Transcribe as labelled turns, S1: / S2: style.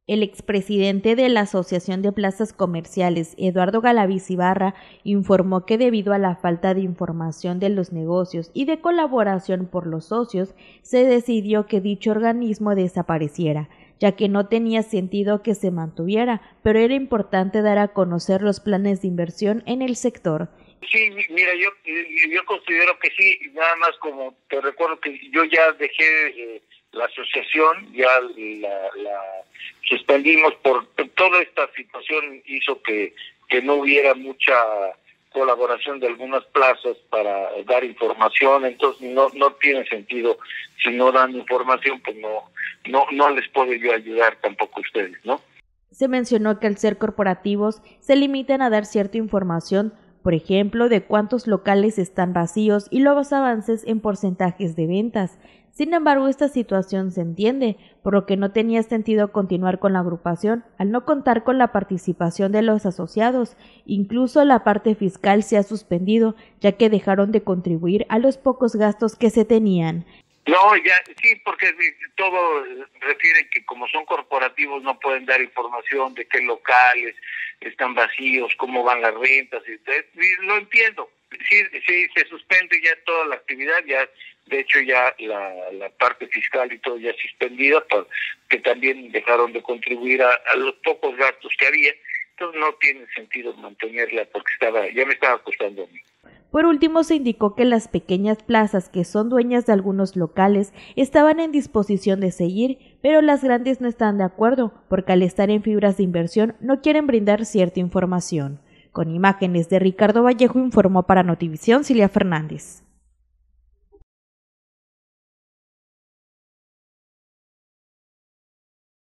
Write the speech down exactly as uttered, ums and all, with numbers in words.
S1: El expresidente de la Asociación de Plazas Comerciales, Eduardo Galaviz Ibarra, informó que debido a la falta de información de los negocios y de colaboración por los socios, se decidió que dicho organismo desapareciera, ya que no tenía sentido que se mantuviera, pero era importante dar a conocer los planes de inversión en el sector.
S2: Sí, mira, yo yo considero que sí, nada más como te recuerdo que yo ya dejé eh, la asociación, ya la, la suspendimos por toda esta situación, hizo que, que no hubiera mucha colaboración de algunas plazas para dar información, entonces no no tiene sentido, si no dan información, pues no no no les puedo yo ayudar tampoco a ustedes, ¿no?
S1: Se mencionó que al ser corporativos se limitan a dar cierta información, por ejemplo, de cuántos locales están vacíos y los avances en porcentajes de ventas. Sin embargo, esta situación se entiende, por lo que no tenía sentido continuar con la agrupación al no contar con la participación de los asociados. Incluso la parte fiscal se ha suspendido, ya que dejaron de contribuir a los pocos gastos que se tenían.
S2: No, ya sí, porque todo refiere que como son corporativos no pueden dar información de qué locales están vacíos, cómo van las rentas, y, y lo entiendo. Sí, sí, se suspende ya toda la actividad, ya de hecho ya la, la parte fiscal y todo ya suspendida, porque también dejaron de contribuir a, a los pocos gastos que había, entonces no tiene sentido mantenerla porque estaba ya me estaba costando a mí.
S1: Por último, se indicó que las pequeñas plazas que son dueñas de algunos locales estaban en disposición de seguir, pero las grandes no están de acuerdo, porque al estar en fibras de inversión no quieren brindar cierta información. Con imágenes de Ricardo Vallejo informó para Notivisión Cilia Fernández.